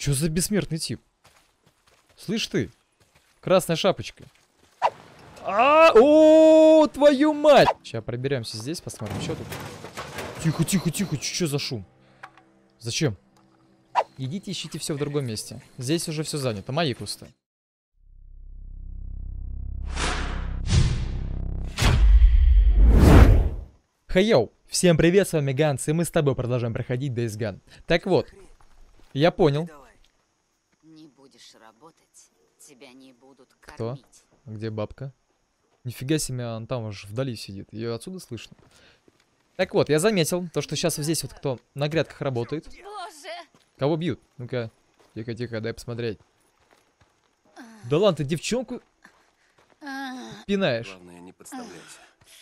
Чё за бессмертный тип? Слышь ты, красная шапочка. О, твою мать! Сейчас проберемся здесь, посмотрим, что тут. Тихо, тихо, тихо, что за шум? Зачем? Идите, ищите все в другом месте. Здесь уже все занято, мои кусты. Хей-йоу! Всем привет, с вами Ганс, и мы с тобой продолжаем проходить Days Gone. Так вот, я понял. Не будешь работать, тебя не будут кормить. Кто? Где бабка? Нифига себе, он там уж вдали сидит. Ее отсюда слышно. Так вот, я заметил, то, что сейчас вот здесь вот кто на грядках работает. Боже! Кого бьют? Ну-ка, тихо-тихо, дай посмотреть. Да ладно, ты девчонку пинаешь. Главное, не подставляйся.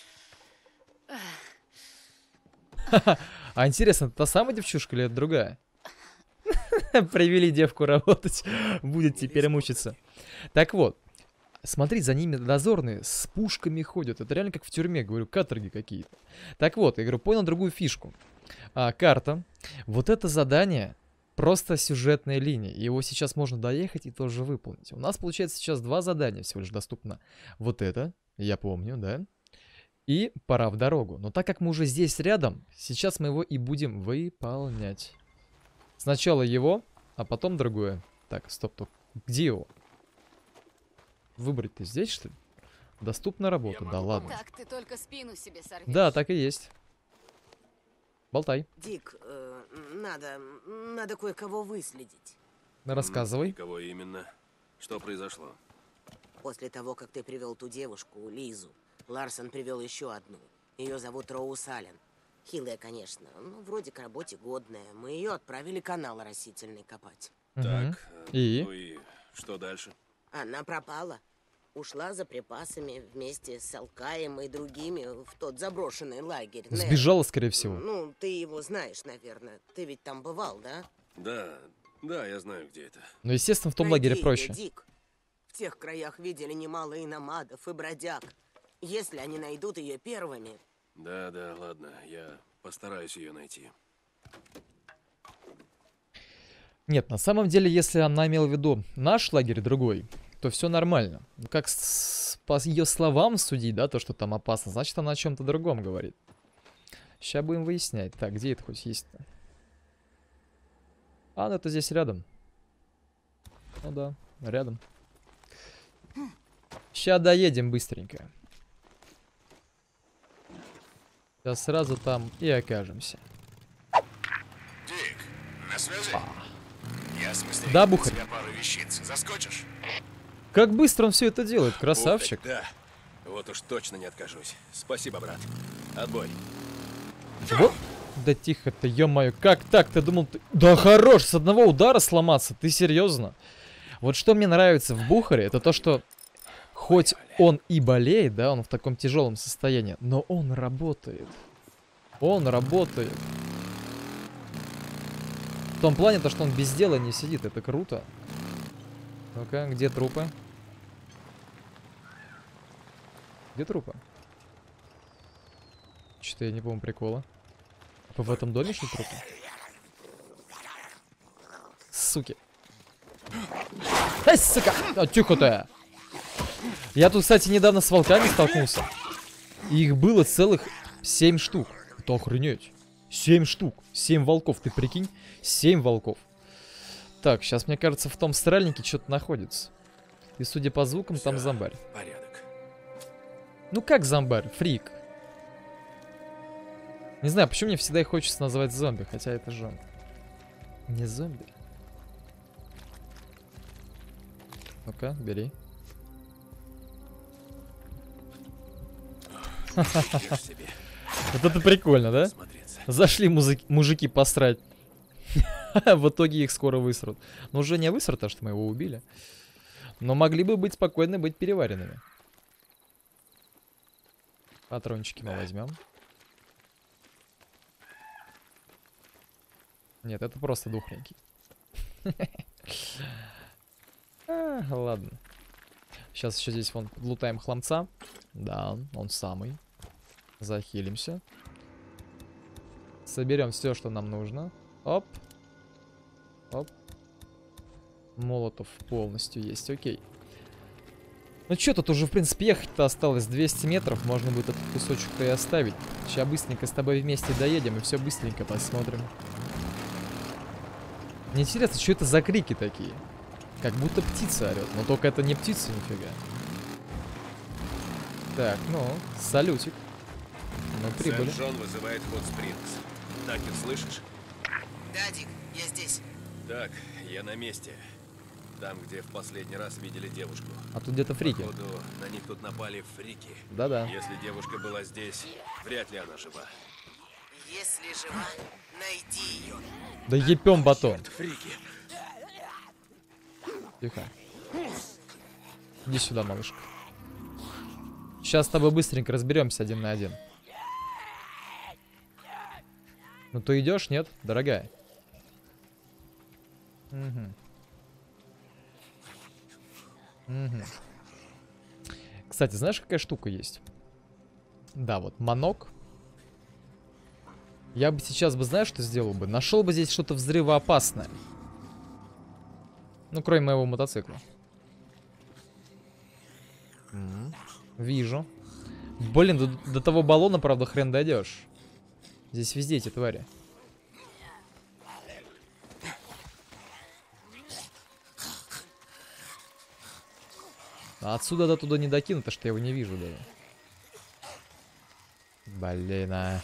А интересно, это та самая девчушка или это другая? Привели девку работать. Будет теперь мучиться. Так вот. Смотри, за ними дозорные с пушками ходят. Это реально как в тюрьме, говорю, каторги какие-то. Так вот, я говорю, понял другую фишку. Карта. Вот это задание просто сюжетная линия. Его сейчас можно доехать и тоже выполнить. У нас, получается, сейчас 2 задания всего лишь доступно. Вот это, я помню, да? И пора в дорогу. Но так как мы уже здесь рядом, сейчас мы его и будем выполнять. Сначала его, а потом другое. Так, стоп. Где его? Выбрать-то здесь, что ли? Доступна работа, да ладно. Так ты только спину себе сорвешь. Да, так и есть. Болтай. Дик, надо кое-кого выследить. Рассказывай. Кого именно? Что произошло? После того, как ты привел ту девушку, Лизу, Ларсон привел еще одну. Ее зовут Роуз Аллен. Хилая, конечно, но вроде к работе годная. Мы ее отправили канал растительный копать. Так, И? ну и что дальше? Она пропала. Ушла за припасами вместе с Алкаем и другими в тот заброшенный лагерь. Сбежала, скорее всего. Ну, ты его знаешь, наверное. Ты ведь там бывал, да? Да, я знаю, где это. Ну, естественно, в том Найди лагере её, проще. Дик. В тех краях видели немало иномадов и бродяг. Если они найдут ее первыми... Да, ладно, я постараюсь ее найти. Нет, на самом деле, если она имела в виду наш лагерь другой, то все нормально. Как по ее словам судить, да, то, что там опасно, значит, она о чем-то другом говорит. Сейчас будем выяснять. Так, где это хоть есть-то? Ну это здесь рядом. Ну да, рядом. Сейчас доедем быстренько. Сейчас сразу там и окажемся. Дик, на связи? Я смысле, Да, Бухарь. тебя пару вещиц. Заскочишь? Как быстро он все это делает, красавчик. Да, вот уж точно не откажусь. Спасибо, брат. Отбой. Вот. Да тихо ты, ё-моё, как так? Ты думал, ты... Да хорош, с одного удара сломаться, ты серьезно? Вот что мне нравится в Бухаре, это то, что хоть он и болеет, да, он в таком тяжелом состоянии, но он работает. Он работает. В том плане, то, что он без дела не сидит, это круто. Ну-ка, где трупы? Где трупы? Что-то я не помню прикола. В этом доме что трупы? Суки. Ай, сука! Тихо ты! Я тут, кстати, недавно с волками столкнулся. И их было целых 7 штук. Это охренеть. 7 штук. 7 волков, ты прикинь? 7 волков. Так, сейчас, мне кажется, в том стрельнике что-то находится. И, судя по звукам, там зомбарь. Порядок. Ну как зомбарь? Фрик. Не знаю, почему мне всегда их хочется называть зомби, хотя это же не зомби. Ну-ка, бери. Вот это прикольно, да? Зашли мужики посрать. В итоге их скоро высрут. Но уже не высрут, а что мы его убили. Но могли бы быть спокойно, быть переваренными. Патрончики мы возьмем. Нет, это просто духленький. Ладно. Сейчас еще здесь вон лутаем хламца. Да, он самый. Захилимся. Соберем все, что нам нужно. Оп. Оп. Молотов полностью есть, окей. Ну что, тут уже, в принципе, ехать-то осталось 200 метров. Можно будет этот кусочек-то и оставить. Сейчас быстренько с тобой вместе доедем и все быстренько посмотрим. Мне интересно, что это за крики такие? Как будто птица орет, но только это не птица, нифига. Так, ну, салютик. Мы прибыли. Сент-Джон вызывает Хот Спрингс. Такер, слышишь? Да, Дик, я здесь. Так, я на месте. Там, где в последний раз видели девушку. А тут где-то фрики. Походу, на них тут напали фрики. Да-да. Если девушка была здесь, вряд ли она жива. Если жива, найди ее. Да епем батон. Фрики. Тихо. Иди сюда, малышка. Сейчас с тобой быстренько разберемся 1 на 1. Ну ты идешь, нет, дорогая? Угу. Угу. Кстати, знаешь, какая штука есть? Да, вот манок. Я бы сейчас бы, знаешь, что сделал бы? Нашел бы здесь что-то взрывоопасное. Ну, кроме моего мотоцикла. Вижу. Блин, до того баллона, правда, хрен дойдешь. Здесь везде эти твари. А отсюда до туда не докинут, а что я его не вижу даже. Блин, а.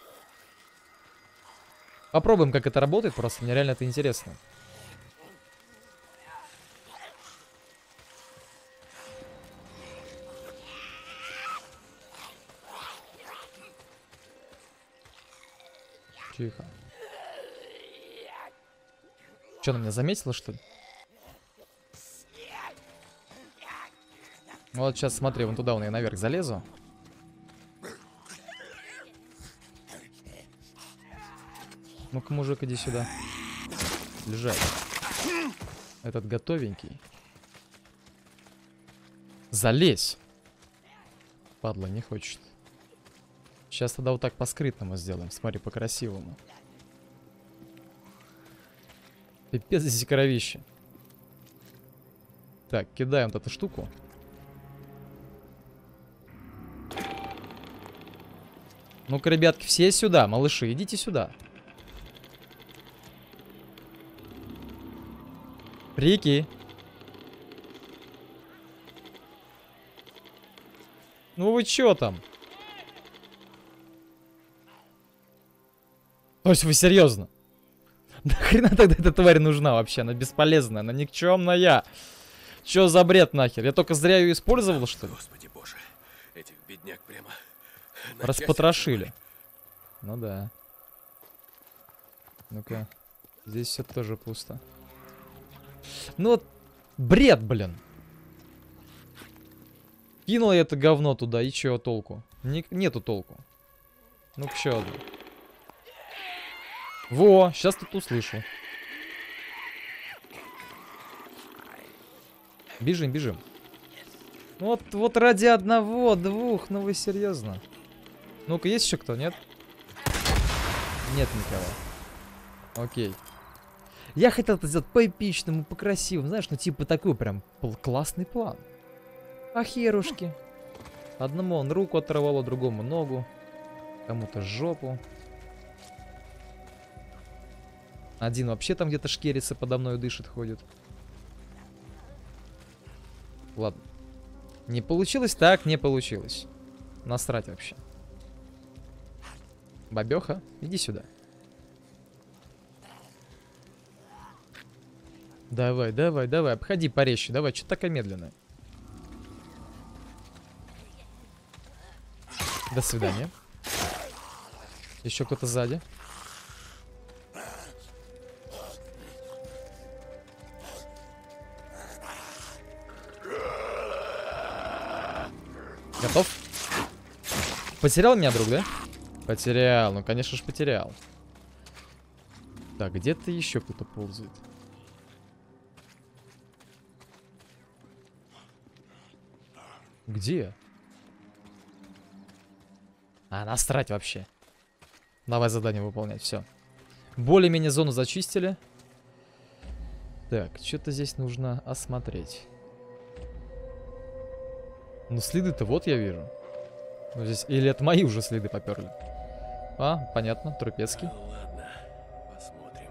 Попробуем, как это работает, просто мне реально это интересно. Тихо. Что, она меня заметила, что ли? Вот сейчас смотри, вон туда, вон я наверх залезу. Ну-ка, мужик, иди сюда. Лежать. Этот готовенький. Залезь. Падла, не хочет. Сейчас тогда вот так по-скрытному сделаем. Смотри, по-красивому. Пипец здесь кровище. Так, кидаем вот эту штуку. Ну-ка, ребятки, все сюда. Малыши, идите сюда. Прики. Ну вы чё там? То есть вы серьезно? Нахрена тогда эта тварь нужна вообще? Она бесполезная, она никчемная. Чё за бред нахер? Я только зря ее использовал, что ли? Господи боже, этих бедняк прямо Распотрошили. Ну да. Ну-ка. Здесь все тоже пусто. Ну вот, бред, блин. Кинул я это говно туда, и чё толку? Нету толку. Ну-ка, еще одну. Во, сейчас тут услышу. Бежим, бежим. Вот ради одного, двух, ну вы серьезно? Ну-ка, есть еще кто, нет? Нет никого. Окей. Я хотел это сделать по-эпичному, по-красивому, знаешь, ну типа такой прям классный план. А херушки. Одному он руку оторвало, другому ногу. Кому-то жопу. Один вообще там где-то шкерится, подо мной дышит, ходит. Ладно. Не получилось? Так, не получилось. Насрать вообще. Бабёха, иди сюда. Давай, давай, давай, обходи порезче. Давай, что такая медленная? До свидания. Еще кто-то сзади. Готов? Потерял меня, друг, да? Потерял, ну конечно же потерял. Так, где-то еще кто-то ползает. Где? А, насрать вообще. Давай задание выполнять, все. Более-менее зону зачистили. Так, что-то здесь нужно осмотреть. Ну, следы-то вот я вижу. Ну, здесь... Или это мои уже следы поперли? А, понятно, Трупецкий. Ладно, посмотрим.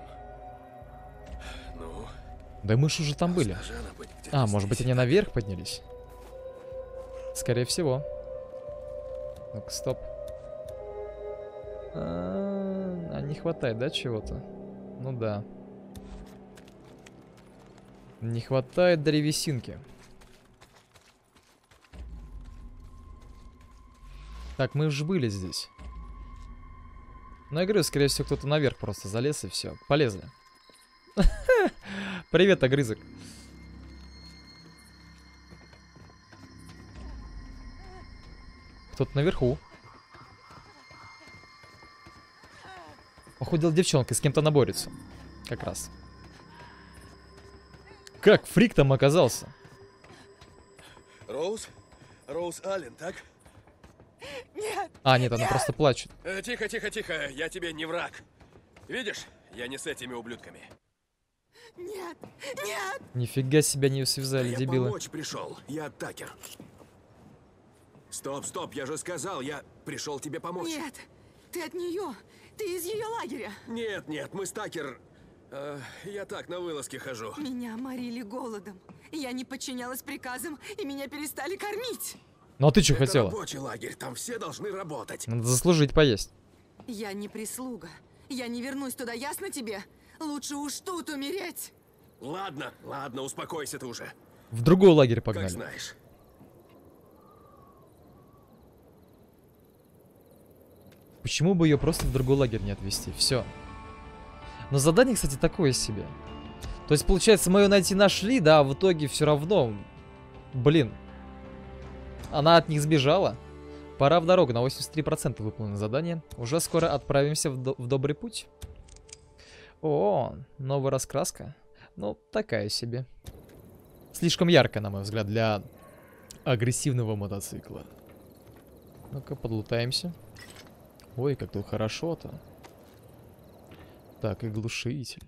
Ну, Да мы ж уже там были. должна же она быть где-то А, может быть, здесь. они наверх поднялись? Скорее всего. Ну-ка, стоп. А, не хватает, да, чего-то? Ну да. Не хватает древесинки. Так, мы же были здесь. Ну, я говорю, скорее всего, кто-то наверх просто залез и все. Полезли. Привет, огрызок. Кто-то наверху. Походил девчонка, с кем-то она борется. Как раз. Как фрик там оказался? Роуз? Роуз Аллен, так? А, нет, она просто плачет. Тихо, тихо, тихо, я тебе не враг. Видишь, я не с этими ублюдками. Нет, нет! Нифига себя не связали, Я дебилы. помочь пришел. Я Такер. Стоп, стоп, я же сказал, я пришел тебе помочь. Нет! Ты от нее! Ты из ее лагеря! Нет, нет, мы с Такер... я так на вылазки хожу. Меня морили голодом. Я не подчинялась приказам, и меня перестали кормить. Ну а ты что Это хотела? рабочий лагерь, там все должны работать. Надо заслужить поесть. Я не прислуга. Я не вернусь туда, ясно тебе? Лучше уж тут умереть. Ладно, ладно, успокойся ты уже. В другой лагерь Как погнали. знаешь. Почему бы ее просто в другой лагерь не отвезти? Все. Но задание, кстати, такое себе. То есть, получается, мы ее найти нашли, да, а в итоге все равно... Блин. Она от них сбежала. Пора в дорогу. На 83% выполнено задание. Уже скоро отправимся в добрый путь. О, новая раскраска. Ну, такая себе. Слишком яркая, на мой взгляд, для агрессивного мотоцикла. Ну-ка, подлутаемся. Ой, как тут хорошо-то. Так, и глушитель.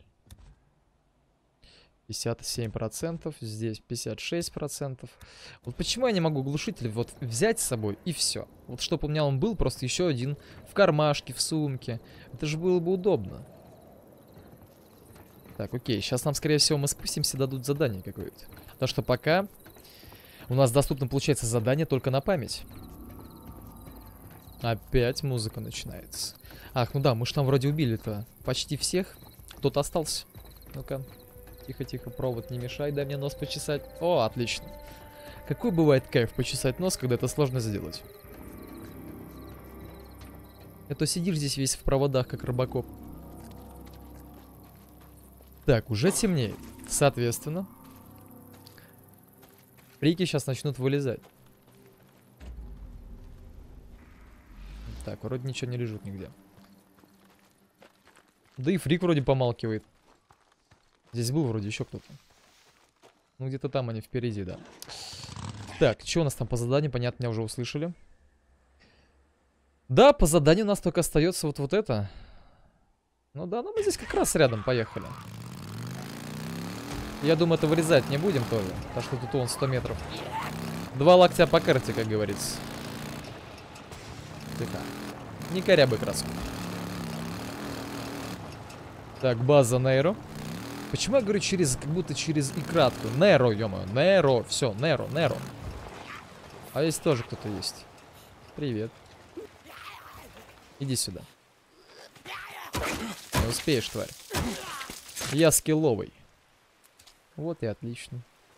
57%, здесь 56%. Вот почему я не могу глушитель вот взять с собой и все. Вот чтобы у меня он был просто еще один в кармашке, в сумке. Это же было бы удобно. Так, окей, сейчас нам, скорее всего, мы спустимся, дадут задание какое-то. Потому что пока у нас доступно, получается, задание только на память. Опять музыка начинается. Ах, ну да, мы же там вроде убили-то почти всех. Кто-то остался. Ну-ка. Тихо-тихо, провод не мешай, дай мне нос почесать. О, отлично. Какой бывает кайф почесать нос, когда это сложно сделать. А то сидишь здесь весь в проводах, как Робокоп. Так, уже темнеет. Соответственно, фрики сейчас начнут вылезать. Так, вроде ничего не лежит нигде. Да и фрик вроде помалкивает. Здесь был вроде еще кто-то. Ну, где-то там они впереди, да. Так, что у нас там по заданию? Понятно, меня уже услышали. Да, по заданию у нас только остается вот это. Ну да, ну мы здесь как раз рядом, поехали. Я думаю, это вырезать не будем тоже. Потому что тут он 100 метров. 2 локтя по карте, как говорится. Тихо. Не корябай краску. Так, база Нейро. Почему я говорю через, как будто через и кратко? Неро, ё-моё, Неро, все, Неро, Неро. А здесь тоже кто-то есть. Привет. Иди сюда. Не успеешь, тварь. Я скилловый. Вот и отлично.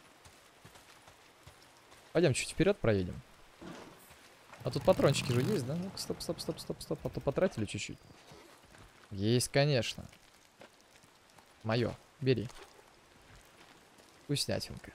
Пойдем чуть вперед проедем. А тут патрончики же есть, да? Ну-ка, стоп, стоп, стоп, стоп, стоп. А то потратили чуть-чуть. Есть, конечно. Мое. Бери. Вкуснятинка.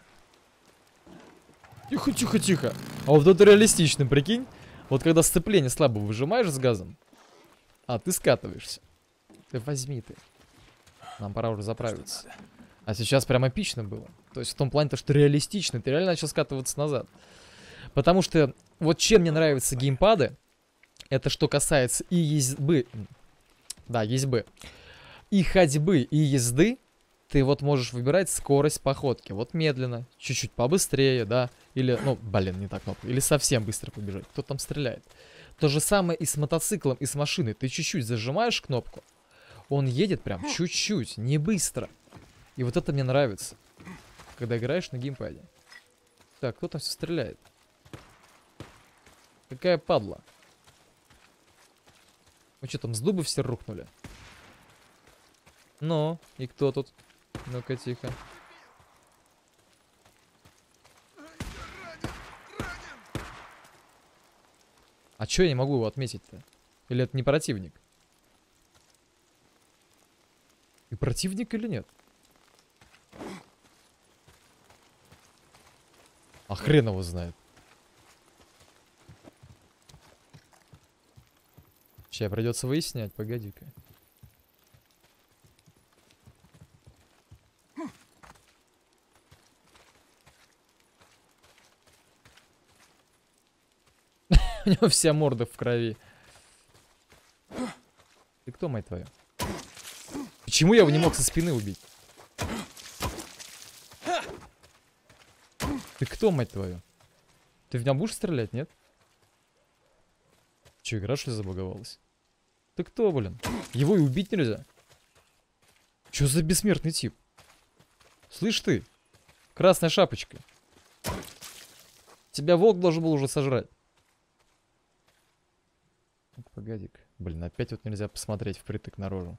Тихо, тихо, тихо. А вот это реалистично, прикинь. Вот когда сцепление слабо выжимаешь с газом, а ты скатываешься. Ты возьми ты. Нам пора уже заправиться. А сейчас прям эпично было. То есть в том плане, что реалистично. Ты реально начал скатываться назад. Потому что вот чем мне нравятся геймпады, это что касается и езды. Да, езды. И ходьбы, и езды. ты вот можешь выбирать скорость походки. Вот медленно, чуть-чуть побыстрее, да. Или, ну, блин, не так кнопка. Или совсем быстро побежать. Кто там стреляет? То же самое и с мотоциклом, и с машиной. Ты чуть-чуть зажимаешь кнопку, он едет прям чуть-чуть, не быстро. И вот это мне нравится, когда играешь на геймпаде. Так, кто там все стреляет? Какая падла. Ну что там, с дуба все рухнули? Ну, и кто тут? Ну-ка, тихо. А чё я не могу его отметить-то? Или это не противник? И противник или нет? А хрен его знает. Сейчас придется выяснять, погоди-ка. У него вся морда в крови. Ты кто, мать твою? Почему я его не мог со спины убить? Ты кто, мать твою? Ты в меня будешь стрелять, нет? Че, игра что ли забаговалась? Ты кто, блин? Его и убить нельзя. Че за бессмертный тип? Слышь ты, красная шапочка. Тебя волк должен был уже сожрать. Погоди-ка. Блин, опять вот нельзя посмотреть впритык наружу.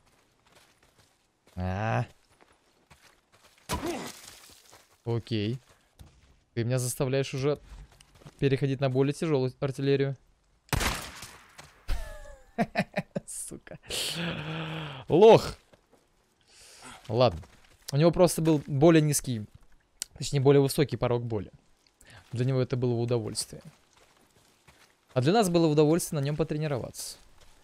Окей. Ты меня заставляешь уже переходить на более тяжелую артиллерию. Сука. Лох. Ладно. У него просто был более низкий, точнее более высокий порог боли. Для него это было в удовольствие. А для нас было в удовольствие на нем потренироваться.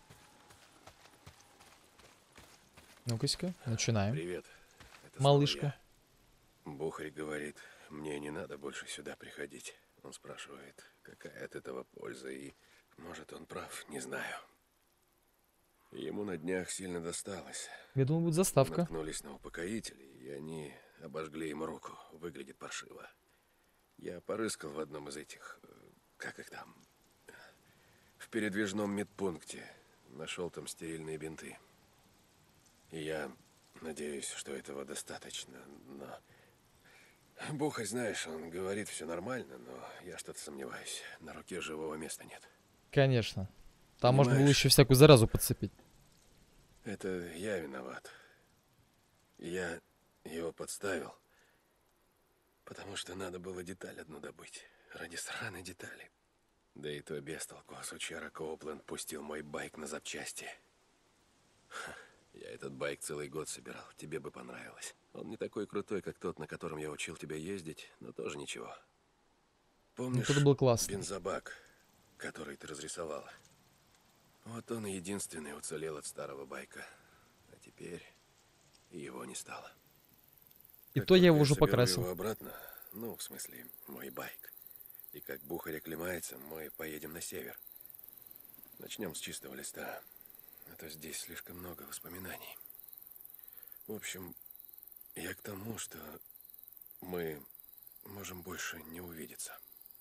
Ну-ка, начинаем. Привет. Это малышка. Бухарь говорит, мне не надо больше сюда приходить. Он спрашивает, какая от этого польза, и, может, он прав, не знаю. Ему на днях сильно досталось. Я думал, будет заставка. Наткнулись на упокоителей, и они обожгли ему руку. Выглядит паршиво. Я порыскал в одном из этих, как их там, в передвижном медпункте. Нашел там стерильные бинты. И я надеюсь, что этого достаточно, но... Бухарь, знаешь, он говорит, все нормально, но я что-то сомневаюсь. На руке живого места нет. Конечно. Там Понимаешь, можно было еще всякую заразу подцепить. Это я виноват. Я его подставил, потому что надо было деталь одну добыть. Ради сраной детали. Да и то без толку. Сучара Коупленд пустил мой байк на запчасти. Ха, я этот байк целый год собирал. Тебе бы понравилось. Он не такой крутой, как тот, на котором я учил тебя ездить, но тоже ничего. Помнишь Это был классно. бензобак, который ты разрисовала? Вот он и единственный уцелел от старого байка. А теперь и его не стало. И Как то я его только уже соберу покрасил. его обратно, ну, в смысле, мой байк. И как Бухарь оклемается, мы поедем на север. Начнем с чистого листа. А то здесь слишком много воспоминаний. В общем, я к тому, что мы можем больше не увидеться.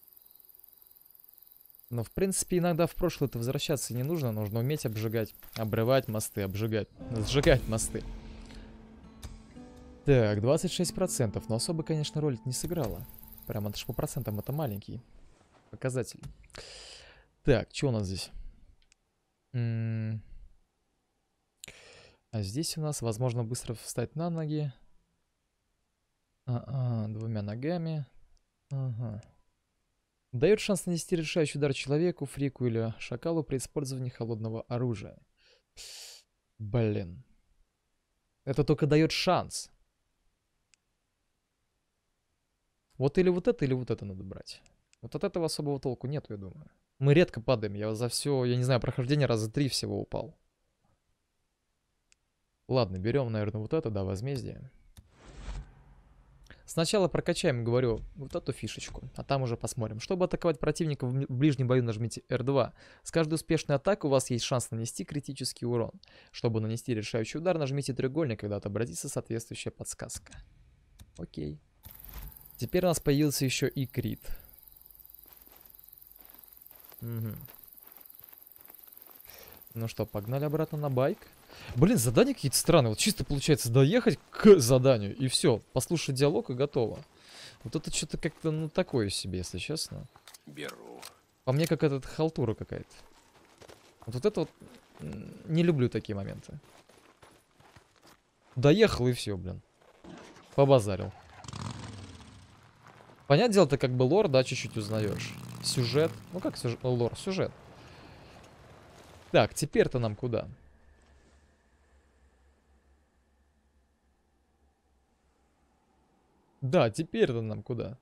Но, в принципе, иногда в прошлое-то возвращаться не нужно. Нужно уметь обжигать, обрывать мосты, обжигать, сжигать мосты. Так, 26%. Но особо, конечно, роль не сыграла. Прям это ж по процентам, это маленький показатель. Так, что у нас здесь? А здесь у нас возможно быстро встать на ноги. Двумя ногами. Ага. Дает шанс нанести решающий удар человеку, фрику или шакалу при использовании холодного оружия. Блин. Это только дает шанс. Вот или вот это надо брать. Вот от этого особого толку нету, я думаю. Мы редко падаем. Я за все, я не знаю, прохождение раза 3 всего упал. Ладно, берем, наверное, вот это, да, возмездие. Сначала прокачаем, говорю, вот эту фишечку, а там уже посмотрим. Чтобы атаковать противника в ближнем бою, нажмите R2. С каждой успешной атакой у вас есть шанс нанести критический урон. Чтобы нанести решающий удар, нажмите треугольник, когда отобразится соответствующая подсказка. Окей. Теперь у нас появился еще и крит. Угу. Ну что, погнали обратно на байк. Блин, задания какие-то странные. Вот чисто получается доехать к заданию, и все. Послушать диалог, и готово. Вот это что-то как-то, ну, такое себе, если честно. Беру. По мне, как этот халтура какая-то. Вот это вот... Не люблю такие моменты. Доехал, и все, блин. Побазарил. Понятное дело, ты как бы лор, да, чуть-чуть узнаешь. Сюжет. Ну, как сюжет? Лор, сюжет. Так, теперь-то нам куда? Да, теперь-то нам куда?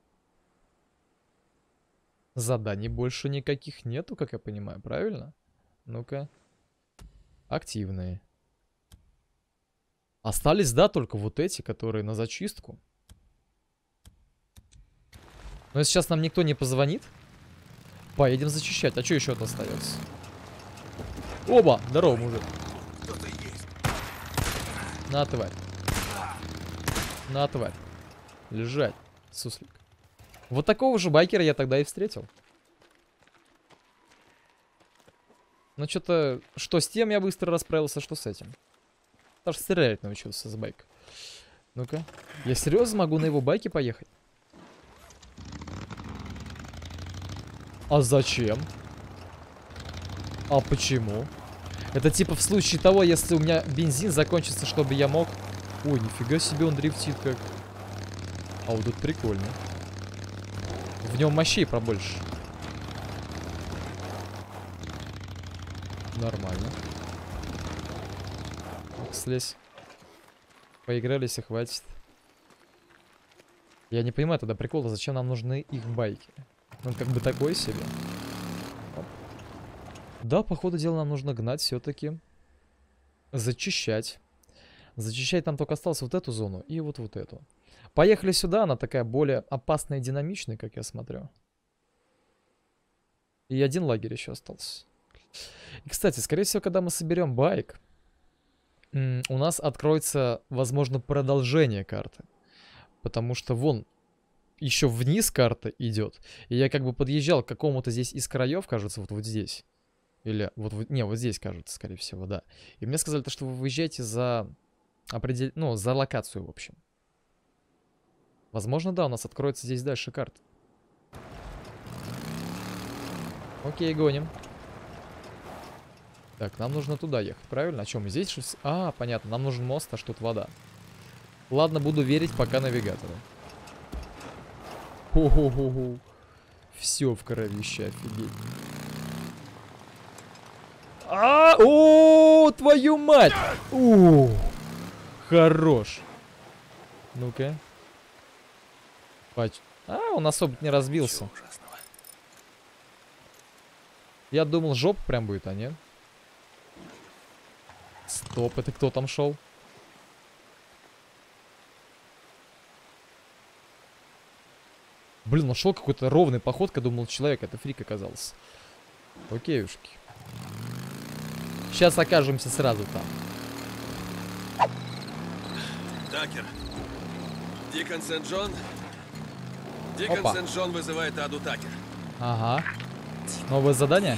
Заданий больше никаких нету, как я понимаю, правильно? Ну-ка. Активные. Остались, да, только вот эти, которые на зачистку. Но если сейчас нам никто не позвонит, поедем зачищать. А что еще остается? Оба! Здорово, мужик. На, тварь. На, тварь. Лежать, суслик. Вот такого же байкера я тогда и встретил. Ну, что-то... Что с тем я быстро расправился, что с этим. Даже стрелять научился с байка. Ну-ка. Я серьезно могу на его байке поехать? А зачем? А почему? Это типа в случае того, если у меня бензин закончится, чтобы я мог... Ой, нифига себе он дрифтит как... А вот тут прикольно. В нем мощей побольше. Нормально. Слезь. Поигрались и хватит. Я не понимаю тогда прикола, зачем нам нужны их байки. Он как бы такой себе. Оп. Да, по ходу дела нам нужно гнать все-таки. Зачищать. Зачищать нам только осталось вот эту зону и вот эту. Поехали сюда, она такая более опасная и динамичная, как я смотрю. И один лагерь еще остался. И, кстати, скорее всего, когда мы соберем байк, у нас откроется, возможно, продолжение карты. Потому что вон, еще вниз карта идет. И я как бы подъезжал к какому-то здесь из краев, кажется, вот здесь. Или не, вот здесь, кажется, скорее всего, да. И мне сказали, что вы выезжаете за за локацию, в общем. Возможно, да, у нас откроется здесь дальше карта. Окей, гоним. Так, нам нужно туда ехать, правильно? О чем мы здесь? А, понятно, нам нужен мост, а что тут вода. Ладно, буду верить пока навигатору. Хо-хо-хо-хо. Все в кровище, офигеть. О, твою мать! Хорош. Ну-ка. Он особо не разбился. Я думал, жопа прям будет, а нет? Стоп, это кто там шел? Блин, он шел какой-то ровной походкой, думал, человек, это фрик оказался. Окейушки. Сейчас окажемся сразу там. Такер. Дикон Сент-Джон. Дикон Сент-Джон вызывает Аду Такер. Ага. Новое задание?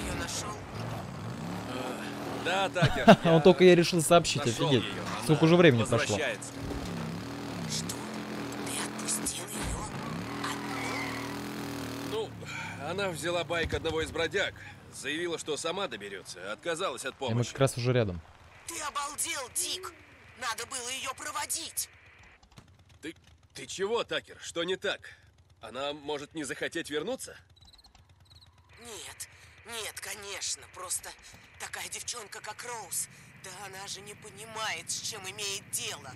Да, Такер. Он только я решил сообщить, офигеть. Сколько уже времени прошло. Что? Ты отпустил ее? Ну, она взяла байк одного из бродяг. Заявила, что сама доберется. Отказалась от И мы помощи. как раз уже рядом. Ты обалдел, Дик! Надо было ее проводить. Ты чего, Такер? Что не так? Она может не захотеть вернуться? Нет, конечно. Просто такая девчонка, как Роуз. Да она же не понимает, с чем имеет дело.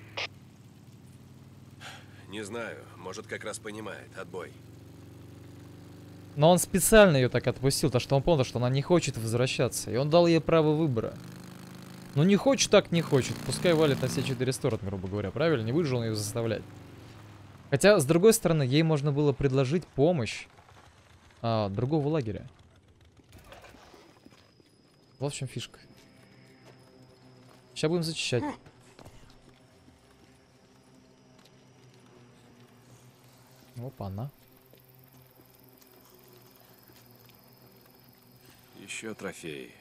Не знаю. Может, как раз понимает. Отбой. Но он специально ее так отпустил, потому что он понял, что она не хочет возвращаться. И он дал ей право выбора. Ну не хочет, так не хочет. Пускай валит на все 4 стороны, грубо говоря. Правильно? Не будешь же он ее заставлять. Хотя, с другой стороны, ей можно было предложить помощь другого лагеря. Вот в чем фишка. Сейчас будем зачищать. Опа-на. Еще трофеи.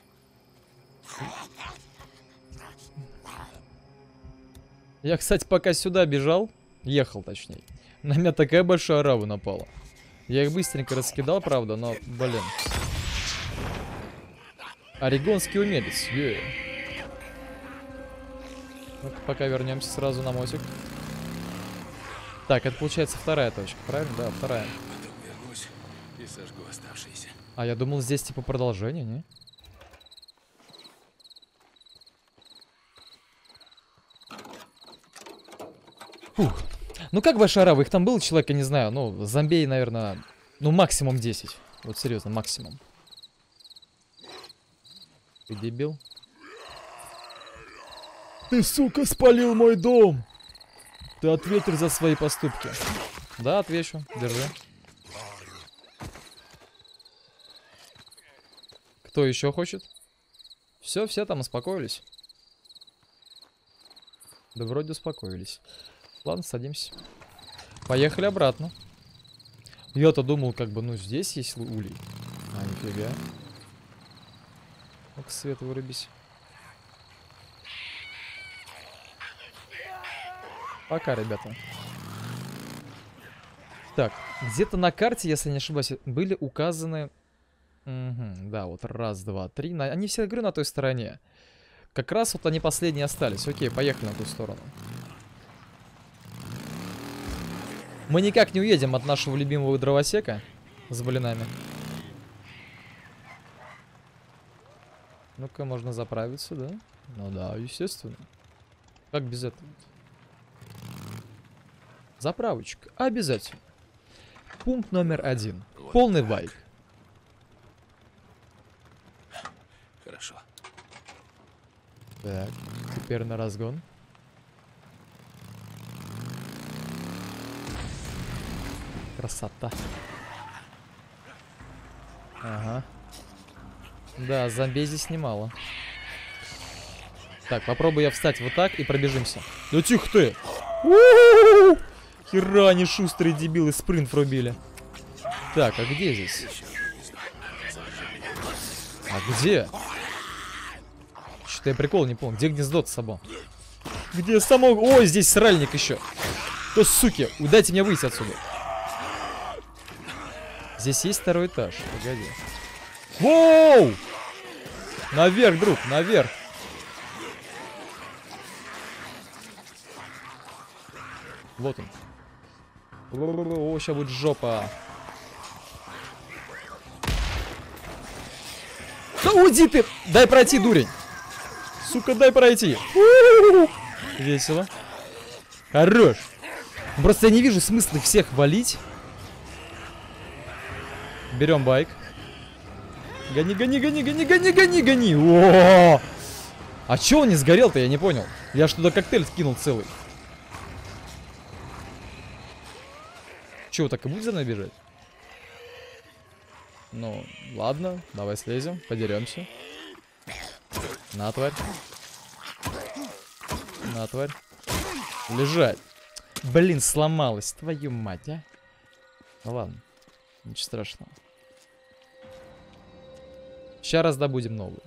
Я, кстати, пока сюда бежал, ехал точнее, на меня такая большая арава напала. Я их быстренько раскидал, правда, но, блин. Орегонский умелец. Ну-ка, пока вернемся сразу на мотик. Так, это получается вторая точка, правильно? Да, вторая. Потом вернусь и сожгу оставшиеся. А я думал, здесь типа продолжение, не? Фух. Ну как большая арава? Их там было человек, я не знаю, ну, зомбей, наверное, ну максимум 10. Вот серьезно, максимум. Ты дебил? Ты, сука, спалил мой дом! Ты ответишь за свои поступки. Да, отвечу. Держи. Кто еще хочет? Все там успокоились. Да вроде успокоились. Ладно, садимся. Поехали обратно. Я-то думал, как бы, ну, здесь есть улей. А, нифига. Ну-ка, свет вырубись. Пока, ребята. Так, где-то на карте, если не ошибаюсь, были указаны... Угу, да, вот раз, два, три. Они все, говорю, на той стороне. Как раз вот они последние остались. Окей, поехали на ту сторону. Мы никак не уедем от нашего любимого дровосека с блинами. Ну-ка, можно заправиться, да? Ну да, естественно. Как без этого? Заправочка. Обязательно. Пункт номер 1. Вот. Полный байк. Хорошо. Так, теперь на разгон. Красота. Ага. Да, зомби здесь немало. Так, попробую я встать вот так и пробежимся. Да тихо ты! У-у-у-у! Хера, они шустрые дебилы, спринт врубили. Так, а где здесь? А где? Что-то я прикол не помню. Где гнездо-то само? Где само? Ой, здесь сральник еще. То суки, дайте мне выйти отсюда. Здесь есть второй этаж. Погоди. Воу! Наверх, друг, наверх. Вот он. О, сейчас будет жопа. Да уйди ты! Дай пройти, дурень. Сука, дай пройти. Весело. Хорош. Просто я не вижу смысла их всех валить. Берем байк. Гони, гони, гони, гони, гони, гони, гони. О! А чё он не сгорел-то, я не понял. Я ж туда коктейль скинул целый. Чё, так и будет за мной бежать? Ну, ладно, давай слезем, подеремся. На, тварь. На, тварь. Лежать. Блин, сломалась, твою мать, а. Ну ладно, ничего страшного. Сейчас раздобудем новую.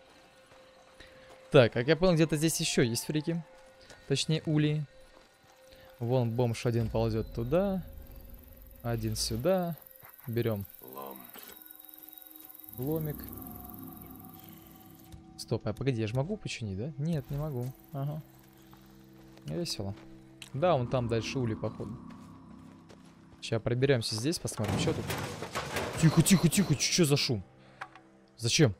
Так, как я понял, где-то здесь еще есть фрики. Точнее, улей. Вон бомж один ползет туда. Один сюда. Берем ломик. Стоп, а погоди, я же могу починить, да? Нет, не могу. Ага. Весело. Да, он там дальше улей, походу. Сейчас проберемся здесь, посмотрим, что тут. Тихо, тихо, тихо, что за шум? Зачем?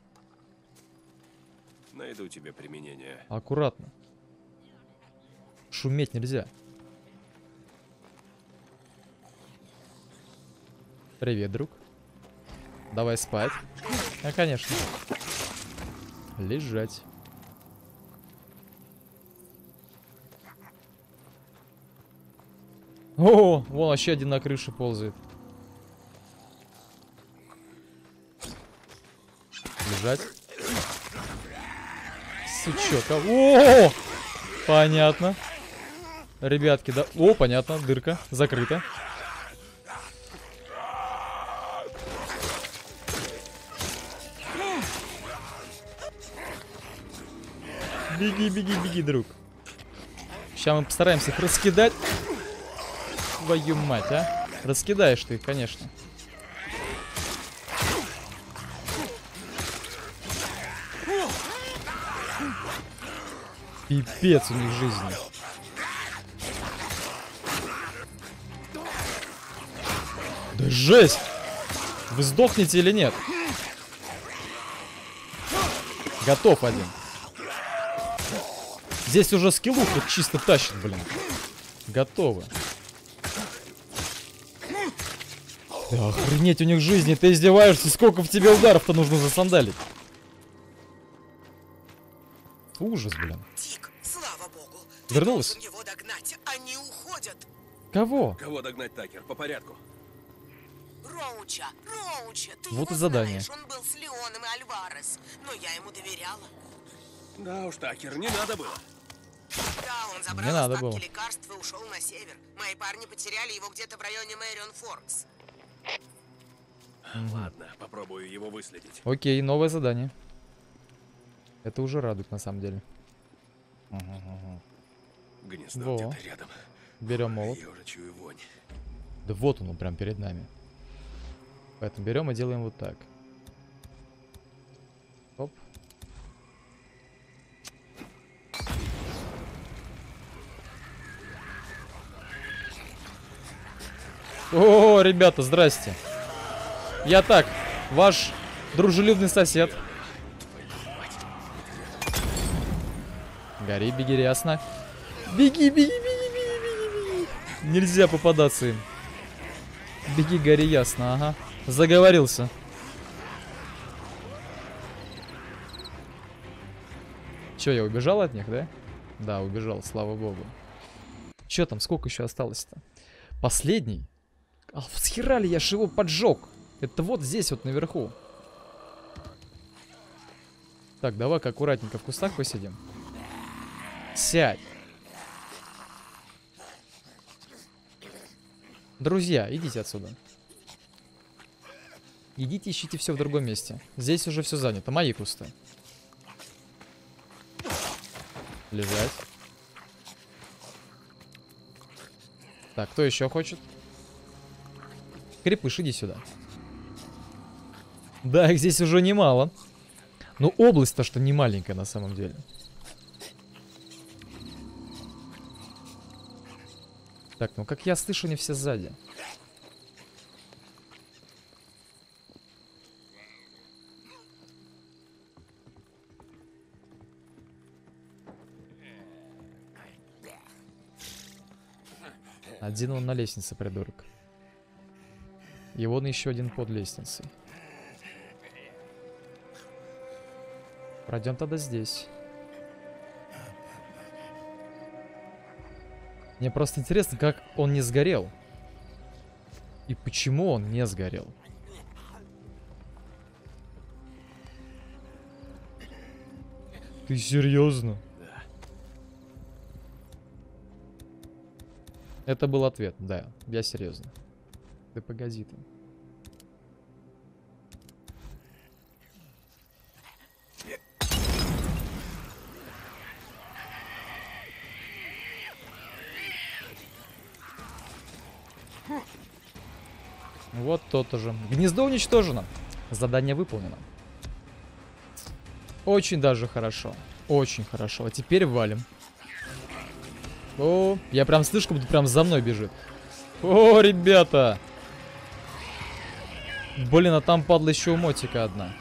Найду тебе применение. Аккуратно. Шуметь нельзя. Привет, друг. Давай спать. А, конечно. Лежать. О, вон вообще один на крыше ползает. Лежать. Сучок. О! Понятно. Ребятки, да. О, понятно, дырка закрыта. Беги, беги, беги, друг. Сейчас мы постараемся их раскидать. Твою мать, а? Раскидаешь ты их, конечно. Пипец у них жизни. Да жесть! Вы сдохнете или нет? Готов один. Здесь уже скиллуху чисто тащит, блин. Готовы. Да охренеть у них жизни, ты издеваешься? Сколько в тебе ударов-то нужно засандалить? Ужас, блин. Дик, слава богу. Вернулась? Ты должен его догнать. Они уходят. Кого? Кого догнать, Такер? По порядку. Роуча, ты Вот его и задание. знаешь, он был с Леоном и Альварес, но я ему доверяла. Да уж, Такер, не надо было. Да, он забрал Не надо остатки было. лекарств и ушел на север. Мои парни потеряли его где-то в районе Мэрион Форкс. Ладно, попробую его выследить. Окей, новое задание. Это уже радует на самом деле. Гнездо Во. где-то рядом. Берем молот. Я уже чую вонь. Да вот он прям перед нами. Поэтому берем и делаем вот так. Оп. О, ребята, здрасте. Я так, ваш дружелюбный сосед. Гори, беги, ясно. Беги, беги, беги, беги, беги. Нельзя попадаться им. Беги, гори, ясно, ага. Заговорился. Че, я убежал от них, да? Да, убежал, слава богу. Че там, сколько еще осталось-то? Последний? А схера ли я ж его поджег? Это вот здесь вот наверху. Так, давай-ка аккуратненько в кустах посидим. Сядь. Друзья, идите отсюда. Идите, ищите все в другом месте. Здесь уже все занято. Мои кусты. Лежать. Так, кто еще хочет? Крепыш, иди сюда. Да, их здесь уже немало. Но область-то что не маленькая на самом деле. Так, ну как я слышу, они все сзади. Один он на лестнице, придурок. И вон еще один под лестницей. Пройдем тогда здесь. Мне просто интересно, как он не сгорел. И почему он не сгорел. Ты серьезно? Да. Это был ответ, да, я серьезно. Да погоди ты. Вот то-то же. Гнездо уничтожено. Задание выполнено. Очень даже хорошо. Очень хорошо. А теперь валим. О, я прям слышу, как будто прям за мной бежит. О, ребята. Блин, а там падла еще у мотика одна.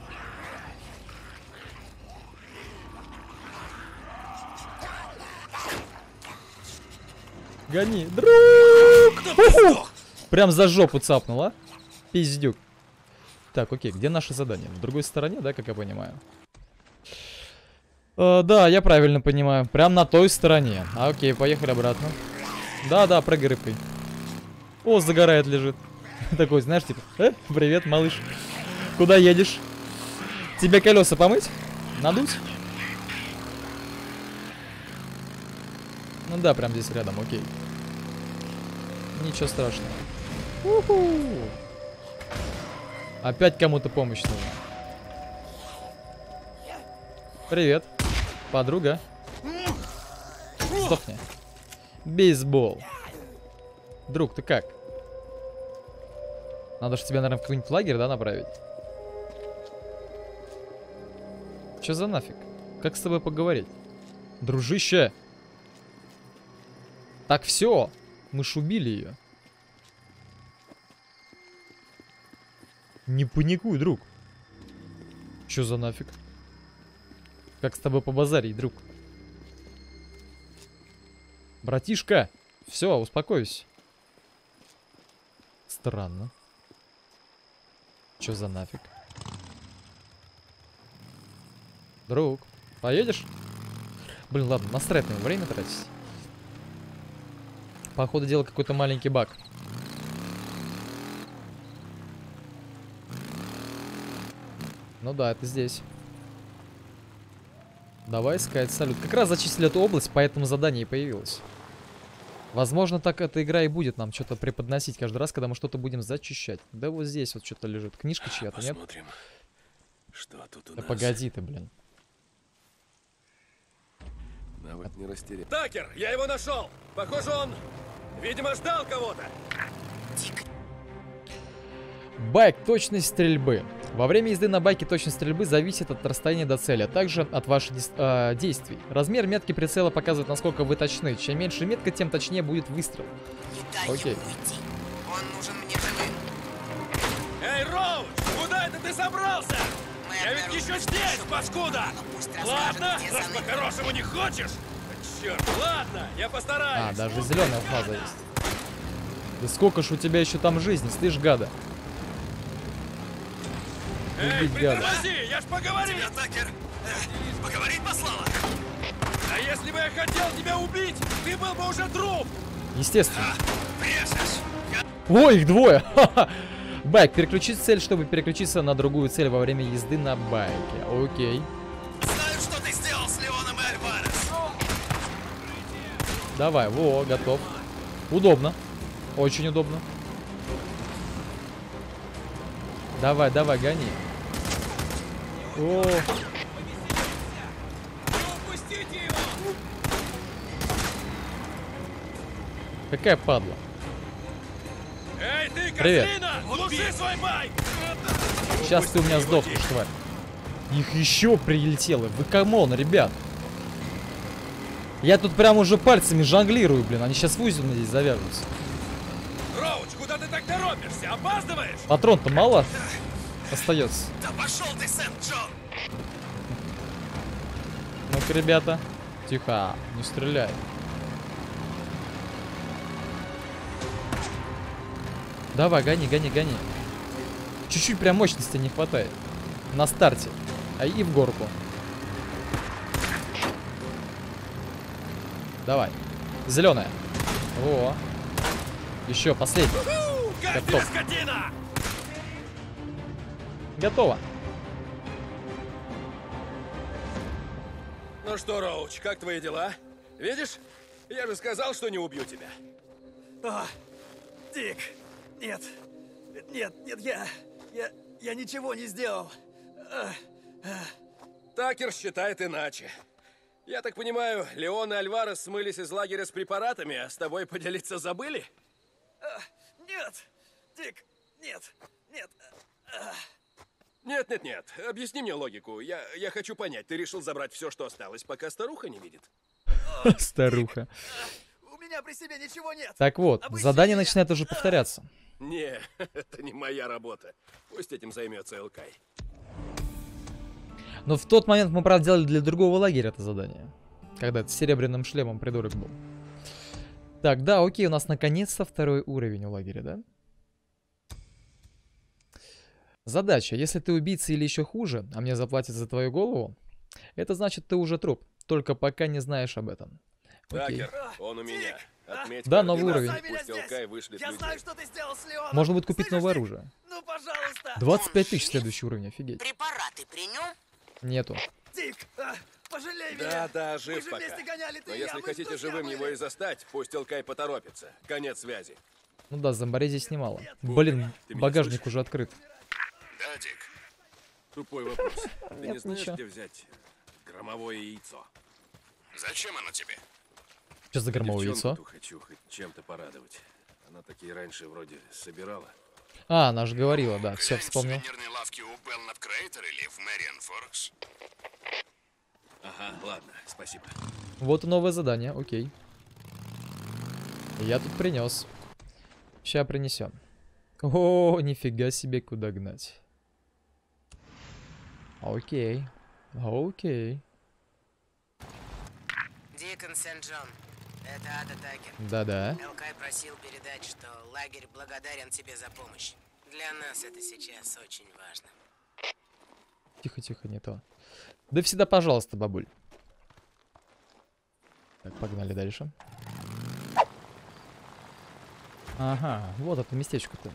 Гони, друг! Уху! Прям за жопу цапнула. Пиздюк. Так, окей, где наше задание? В другой стороне, да, как я понимаю? Да, я правильно понимаю. Прям на той стороне. Окей, поехали обратно. Да, прыгай рыбкой. О, загорает, лежит. Такой, знаешь, типа, привет, малыш. Куда едешь? Тебе колеса помыть? Надуть? Ну да, прям здесь рядом, окей. Ничего страшного. У-ху. Опять кому-то помощь нужна. Привет, подруга. Стопни. Бейсбол. Друг, ты как? Надо же тебя, наверное, в какой-нибудь лагерь, да, направить? Чё за нафиг? Как с тобой поговорить? Дружище! Так, все, мы ж убили ее. Не паникуй, друг. Чё за нафиг? Как с тобой побазарить, друг? Братишка, все, успокойся. Странно. Чё за нафиг? Друг, поедешь? Блин, ладно, насрать на время тратить. Походу дела какой-то маленький баг. Ну да, это здесь. Давай искать салют. Как раз зачистили эту область, поэтому задание и появилось. Возможно, так эта игра и будет нам что-то преподносить каждый раз, когда мы что-то будем зачищать. Да вот здесь вот что-то лежит. Книжка чья-то, нет? Посмотрим, что тут у Да нас. погоди ты, блин. Навык не растерял. Такер, я его нашел! Похоже, он, видимо, ждал кого-то. Байк, точность стрельбы. Во время езды на байке точность стрельбы зависит от расстояния до цели, а также от ваших действий. Размер метки прицела показывает, насколько вы точны. Чем меньше метка, тем точнее будет выстрел. Окей. Он нужен мне живым. Эй, Роуч, куда это ты собрался? Я ведь еще здесь, паскуда! Ладно, раз по-хорошему не хочешь. Черт, ладно, я постараюсь. А, даже зеленая фаза есть. Да сколько ж у тебя еще там жизни, слышь, гада? Эй, Убить гада. притормози, я ж поговорил! Такер, поговорить послала? А если бы я хотел тебя убить, ты был бы уже труп! Естественно. Брешешь! Ой, их двое! Ха-ха. Байк, переключить цель, чтобы переключиться на другую цель во время езды на байке. Окей. Знаю, что ты сделал с Леоном и Альварес. Давай, во, готов. Удобно. Очень удобно. Давай, давай, гони. О, Не упустите его! какая падла. Эй, ты, Привет. козлина! Глуши свой байк! Сейчас ты у меня сдохнешь, тварь. Их еще прилетело. Вы камон, ребят. Я тут прям уже пальцами жонглирую, блин. Они сейчас в узел здесь завяжутся. Роуч, куда ты так торопишься? Опаздываешь? Патрон-то мало остается. Да пошел ты, Сент-Джон! Ну-ка, ребята. Тихо, не стреляй. Давай, гони, гони, гони. Чуть-чуть прям мощности не хватает. На старте. А и в горку. Давай. Зеленая. О. Еще последний. Катись, Готов. скотина! Готово. Ну что, Роуч, как твои дела? Видишь? Я же сказал, что не убью тебя. Дик, нет, я ничего не сделал. Такер считает иначе. Я так понимаю, Леон и Альварес смылись из лагеря с препаратами, а с тобой поделиться забыли? Нет, Дик, нет. Нет. Объясни мне логику. Я хочу понять. Ты решил забрать все, что осталось, пока старуха не видит? Старуха. У меня при себе ничего нет. Так вот, Обыщи задание меня. начинает уже повторяться. Не, это не моя работа. Пусть этим займется Элкай. Но в тот момент мы, правда, делали для другого лагеря это задание. Когда с серебряным шлемом придурок был. Так, да, окей, у нас наконец-то второй уровень у лагеря, да? Задача. Если ты убийца или еще хуже, а мне заплатят за твою голову, это значит, ты уже труп. Только пока не знаешь об этом. Окей. Такер, он у меня. Отметь Да, новый координаты, уровень. Бросай меня пусть Алкай здесь. вышлет Я людей. знаю, что ты сделал с Леоном. Можно будет купить Слышишь новое ты? оружие. Ну, пожалуйста. 25 тысяч жив? следующий уровень, офигеть. Препараты при нем? Нету. Дик, пожалей меня. Да, Мы жив же пока. вместе гоняли, ты Но и я, если мы хотите друзья живым были. его и застать, пусть Алкай поторопится. Конец связи. Ну да, зомбарей здесь немало. Блин, ты меня багажник слышишь? уже открыт. Да, Дик. Тупой вопрос. Ты не Нет, знаешь, ничего. где взять громовое яйцо? Зачем оно тебе? Что за громовое Девчонку яйцо? ту хочу хоть чем-то порадовать. Она такие раньше вроде собирала. А, она же говорила, да, все Глянь в вспомнил. сувенирной лавке у Белнап Крейтер или в Мэриан Форкс. Ага, ладно, спасибо. Вот и новое задание, окей. Я тут принес. Ща принесем. О, нифига себе, куда гнать. Окей. Окей. Дикон Сент-Джон, это Ада Такер. Да-да. Элкай просил передать, что лагерь благодарен тебе за помощь. Для нас это сейчас очень важно. Тихо-тихо, не то. Да всегда пожалуйста, бабуль. Так, погнали дальше. Ага, вот это местечко-то.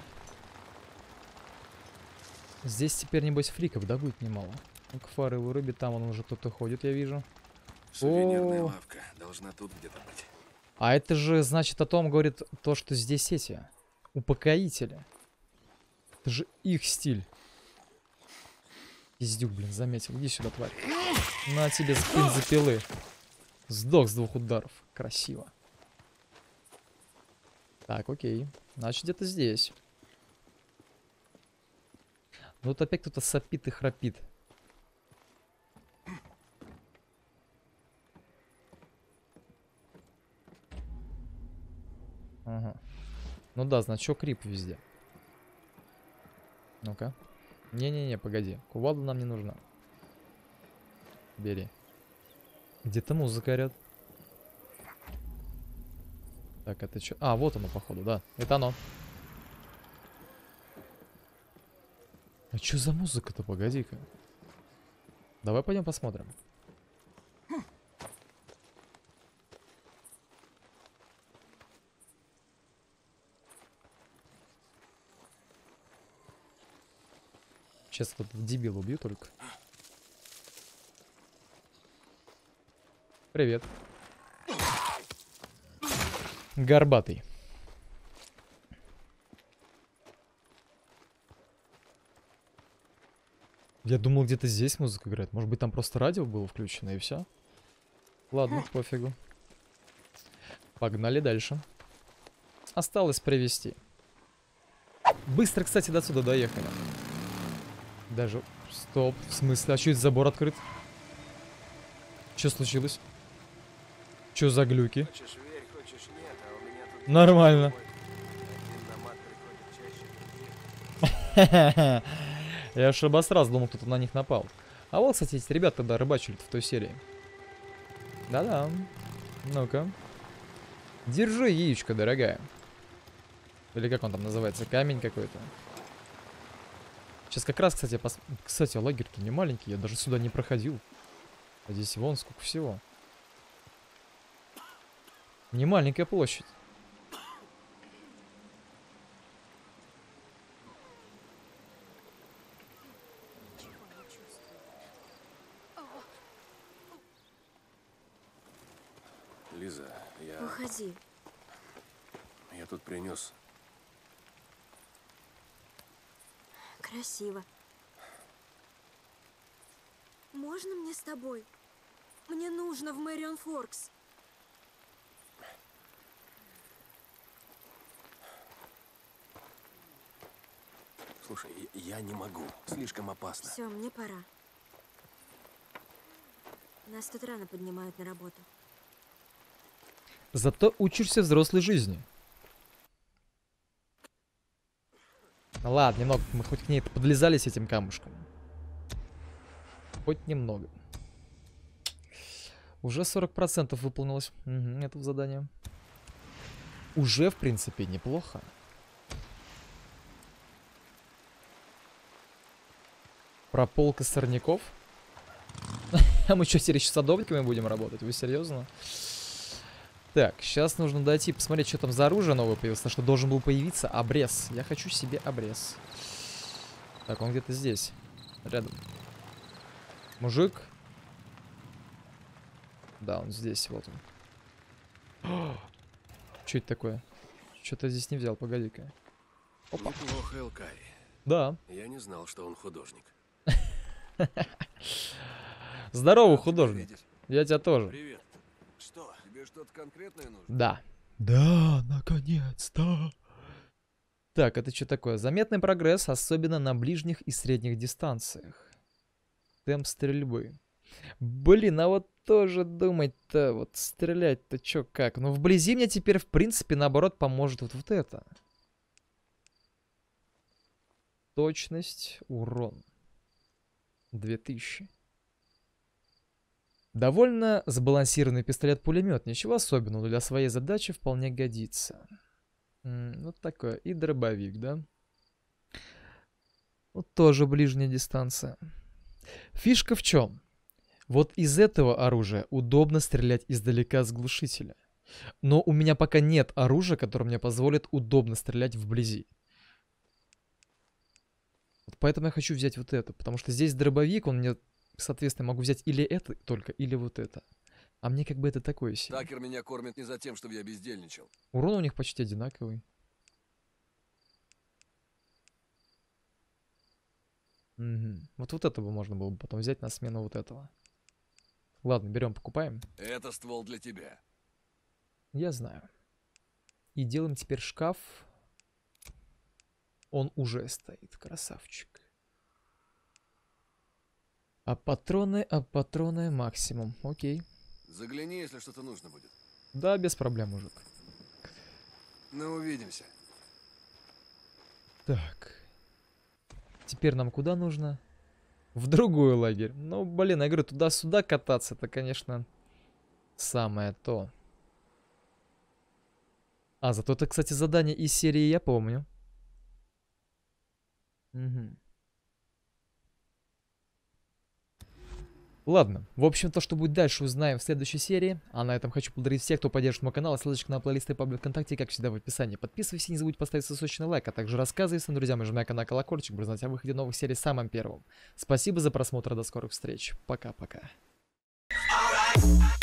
Здесь теперь, небось, фриков, да, будет немало? Ну-ка, фары вырубит, там он уже кто-то ходит, я вижу. Сувенирная О. лавка должна тут где-то быть. А это же, значит, о том говорит то, что здесь эти упокоители. Это же их стиль. Пиздюк, блин, заметил. Иди сюда, тварь. На тебе с бензопилы. Сдох с 2 ударов. Красиво. Так, окей. Значит, где-то здесь. Ну вот опять кто-то сопит и храпит. Ага. Ну да, значок рип везде. Ну-ка. Не-не-не, погоди. Кувалда нам не нужна. Бери. Где-то музыка орёт. Так, это что? А, вот оно, походу, да. Это оно. А что за музыка-то? Погоди-ка. Давай пойдем посмотрим. Сейчас этот дебил убью только. Привет. Горбатый. Я думал, где-то здесь музыка играет. Может быть, там просто радио было включено и все. Ладно, пофигу. Погнали дальше. Осталось привезти. Быстро, кстати, до сюда доехали. Даже... Стоп, в смысле? А что это забор открыт? Что случилось? Что за глюки? Хочешь верь, хочешь нет, а у меня тут... Нормально. Я аж обосрался, думал, кто-то на них напал. А вот, кстати, эти ребята тогда рыбачили в той серии. Да-да. Ну-ка. Держи яичко, дорогая. Или как он там называется? Камень какой-то. Сейчас как раз, кстати, кстати, лагерь-то не маленький. Я даже сюда не проходил. А здесь вон сколько всего. Не маленькая площадь. Лиза, Уходи. я тут принес. Красиво. Можно мне с тобой? Мне нужно в Мэриан Форкс. Слушай, я не могу. Слишком опасно. Все, мне пора. Нас тут рано поднимают на работу. Зато учишься взрослой жизни. Ну ладно, немного мы хоть к ней подлезали с этим камушком. Хоть немного. Уже 40% выполнилось этого задания. Уже, в принципе, неплохо. Прополка сорняков. А мы что, теперь еще садовниками будем работать? Вы серьезно? Так, сейчас нужно дойти, посмотреть, что там за оружие новое появилось. Потому что должен был появиться обрез. Я хочу себе обрез. Так, он где-то здесь. Рядом. Мужик. Да, он здесь, вот он. Что это такое? Что-то здесь не взял, погоди-ка. Неплохо, Элкай. Да. Я не знал, что он художник. Здорово, художник. Я тебя тоже. Привет. Что? Тебе что-то конкретное нужно? Да. Да, наконец-то. Так, это что такое? Заметный прогресс, особенно на ближних и средних дистанциях. Темп стрельбы. Блин, а вот тоже думать-то, вот стрелять-то чё как? Ну, вблизи мне теперь, в принципе, наоборот, поможет вот это. Точность, урон. 2000. Довольно сбалансированный пистолет-пулемет. Ничего особенного, но для своей задачи вполне годится. Вот такое. И дробовик, да? Вот тоже ближняя дистанция. Фишка в чем? Вот из этого оружия удобно стрелять издалека с глушителя. Но у меня пока нет оружия, которое мне позволит удобно стрелять вблизи. Вот поэтому я хочу взять вот это. Потому что здесь дробовик, он мне, соответственно, могу взять или это только, или вот это. А мне как бы это такое себе. Такер меня кормит не за тем, чтобы я бездельничал. Урон у них почти одинаковый. Угу. Вот этого можно было бы потом взять на смену вот этого. Ладно, берем, покупаем. Это ствол для тебя. Я знаю. И делаем теперь шкаф. Он уже стоит, красавчик. А патроны максимум. Окей. Загляни, если что-то нужно будет. Да, без проблем, мужик. Ну, увидимся. Так. Теперь нам куда нужно? В другой лагерь. Ну, блин, я говорю, туда-сюда кататься, это, конечно, самое то. А, зато это, кстати, задание из серии я помню. Угу. Ладно, в общем, то, что будет дальше, узнаем в следующей серии. А на этом хочу поблагодарить всех, кто поддержит мой канал. Ссылочка на плейлисты и паблик ВКонтакте, как всегда, в описании. Подписывайся, не забудь поставить сочный лайк, а также рассказывай своим друзьям и жмякай на колокольчик, чтобы знать о выходе новых серий самым первым. Спасибо за просмотр, до скорых встреч. Пока-пока.